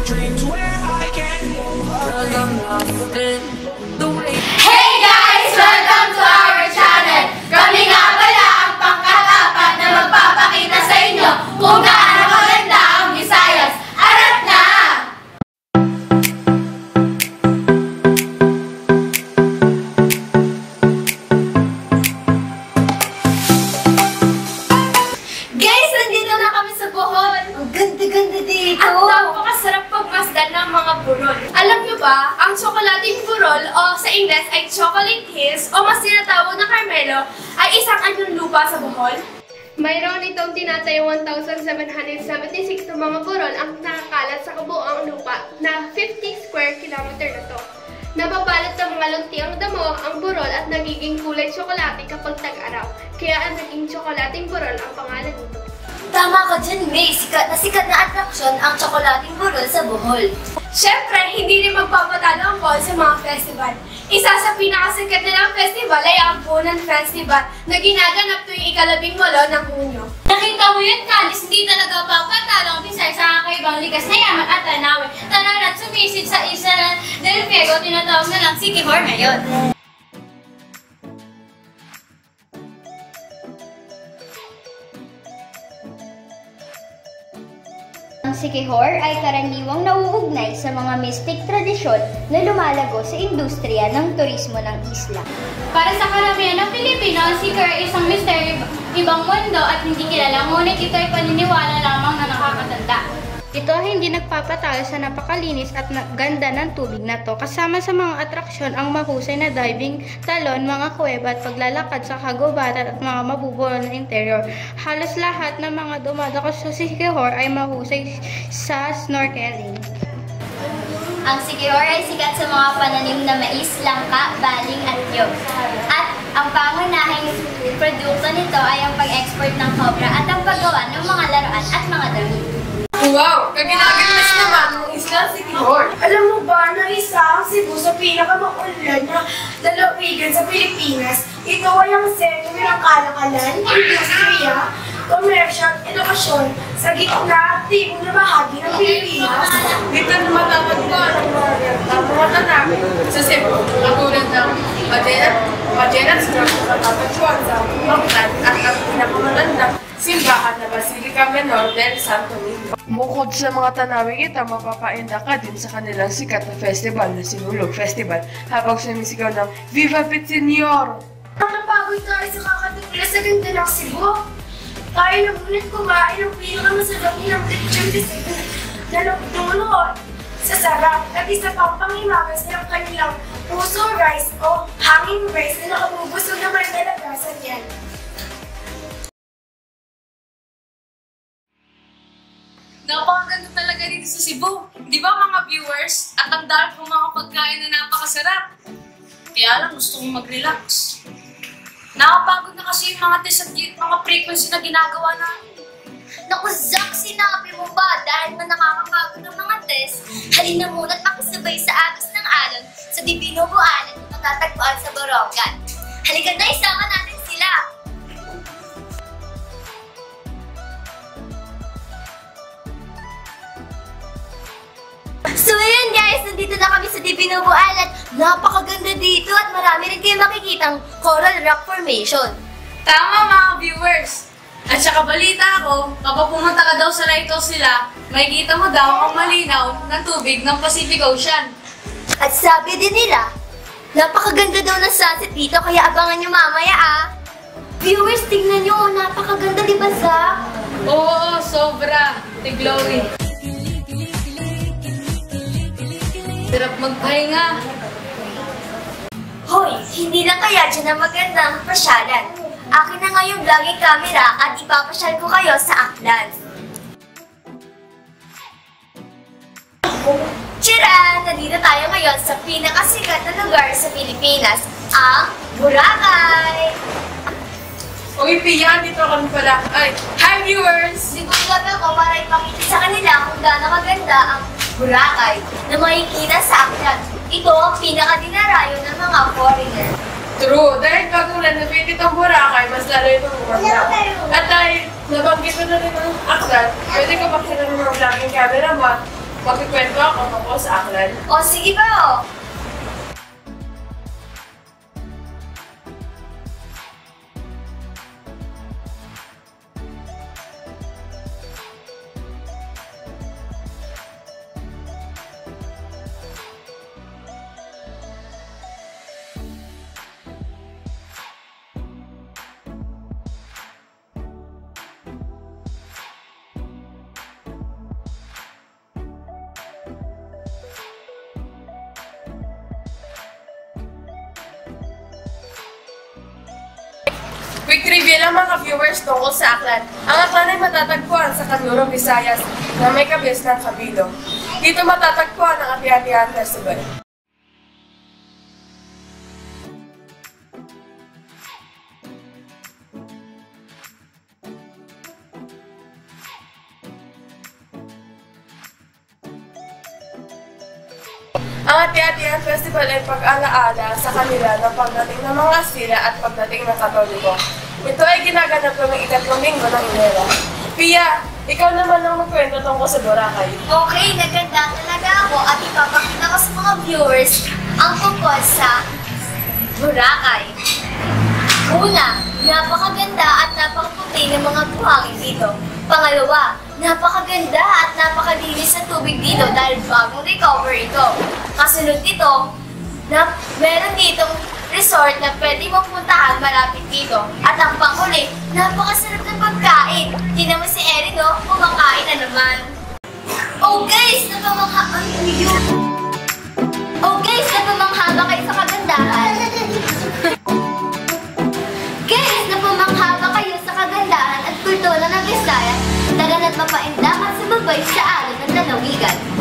Hey guys! Welcome to our channel! Kami nga pala ang pangkat-apat na magpapakita sa inyo kung gaano maganda ang Visayas. Harap na! Guys, nandito na kami sa Bohol! Ang ganda-ganda dito! At napakasarap pagmasdan ng mga burol. Alam nyo ba, ang tsokolating burol o sa Ingles ay chocolate hills o mas tinatawag na Carmelo ay isang anyong lupa sa Bohol. Mayroon itong tinatayong 1,776 na mga burol ang nakakalat sa kabuoang lupa na 50 square kilometer na to. Nababalot ng mga lunti ang damo ang burol at nagiging kulay tsokolate kapag tag-araw. Kaya ang naging tsokolating burol ang pangalan nito. Tama ka dyan, May. Sikat na atraksyon ang tsokolating burol sa Bohol. Siyempre, hindi rin magpapatalo ang Bohol sa mga festival. Isa sa pinakasikat nilang festival ay ang Punan Festival na ginaganap tuwing ika-18 ng Hunyo. Nakita mo yun, Candice, hindi talaga papatalo ang Visayas sa kakaibang likas na yaman at tanawin. Tanaw at sumisid sa isa del Piego, tinatawag na lang Siquijor ngayon. Ang Siquijor ay karaniwang nauugnay sa mga mystic tradisyon na lumalago sa industriya ng turismo ng isla. Para sa karamihan ng Pilipino, ang Siquijor ay isang misteryo ibang mundo at hindi kilala, ngunit ito ay paniniwala lamang na nakakatanda. Ito ay hindi nagpapatalo sa napakalinis at ganda ng tubig na to. Kasama sa mga atraksyon ang mahusay na diving, talon, mga kuweba at paglalakad sa kagubatan at mga mabubulol na interior. Halos lahat ng mga dumadako sa Siquijor ay mahusay sa snorkeling. Ang Siquijor ay sikat sa mga pananim na mais, langka, baling at niyog. At ang pangunahing produkto nito ay ang pag-export ng cobra at ang paggawa ng mga laruan at mga damit. Wow! Kaginagilas naman ng isla Siquijor. Alam mo ba na isa ang Cebu sa pinakamaunlad na lalawigan sa Pilipinas? Ito ay ang sentro ng kalakalan, industriya, komersya at edukasyon sa gitna aktibong na bahagi ng Pilipinas. Dito naman natatagpuan ang mga tanawin sa Cebu, katulad ng Magellan Strait na natatagpuan sa Bangtan at ang pinakamagandang simbahan na Basilica Menor del Santo Niño. Bukod sa mga tanawin ito, mapapainda ka din sa kanilang sikat na festival na Sinulog Festival habang sumisigaw ng Viva Pitseñor! Ang napagod tayo sa kakatugla sa ganda ng Cebu. Tayo na ngunit kumain ng pinakamasarap nilang lechon de Cebu na lumunuot sa sarap at isa pang pangimagas ng kanilang puso rice o hanging rice na nakabubusog naman talaga sa tiyan. Napakaganda talaga dito sa Cebu. Di ba mga viewers? At ang dami kong mga pagkain na napakasarap. Kaya lang gusto kong mag-relax. Nakapagod na kasi yung mga test at mga frequency na ginagawa namin. Naku, Zack, sinabi mo ba? Dahil man nakakapagod ng mga test, halina muna't makisabay sa agos ng alon sa Divino Buanan na matatagpuan sa Borongan. Halika na, isama natin sila! So yun guys, nandito na kami sa Divino Buanan. Napakaganda dito at marami rin kayo makikitang coral rock formation. Tama mga viewers! At saka balita ako, kapag pumunta ka daw sa lighthouse nila, makikita mo daw ang malinaw ng tubig ng Pacific Ocean. At sabi din nila, napakaganda daw ng sunset dito kaya abangan nyo mamaya ah. Viewers, tingnan nyo, napakaganda di ba Zack? Oo, sobra. Tiglowy. Sarap magpahinga. Hoy, hindi na kaya dyan ang magandang pasyalan. Akin na nga yung vlogging camera at ipapasyal ko kayo sa Aklan. Tira! Nandito tayo ngayon sa pinakasikat na lugar sa Pilipinas, ang Boracay! Uy, Pia, dito kami pala. Ay, hi viewers! Sigurado ako para ipakita sa kanila kung gaano maganda ang Boracay na makikita sa Aklan. Ito ang pinakadinarayo ng mga foreigner. True, dahil bago na napitit ang Boracay, mas lalo itong workout. At dahil nabanggit mo na rin ang Aklan, pwede ka makita ng mga vlogging camera mo Magkikwento ako tungkol sa aklan. O sige ba o? Quick trivia lang mga viewers tungkol sa aklan. Ang aklan ay matatagpuan sa Kanlurong, Visayas na may kabis ng Kabilo. Dito matatagpuan ang Ati-Atian Festival. Ang Ati-Atian Festival ay pag-alaala sa kanila ng pagdating ng mga Kastila at pagdating ng Katoliko. Ito ay ginaganap noong ikatlong linggo ng Enero. Pia, ikaw naman ang magkwento tungkol sa Boracay. Okay, naganda talaga ako at ipapakita ko sa mga viewers ang tungkol sa Boracay. Una, napakaganda at napakaputi ng mga buhangin dito. Pangalawa, napakaganda at napakalinis sa tubig dito dahil bagong recover ito. Kasunod dito, meron ditong resort na pwede mong puntahan malapit dito. At ang panghuli, napakasarap ng pagkain. Tingnan mo si Erin, no? Kumakain na naman. Oh guys, napamangha ba kayo sa kagandahan? Guys, napamangha ba kayo sa kagandahan at kultura ng Visayas? Dagan at mapaindahan sa babay sa alon ng lalawigan.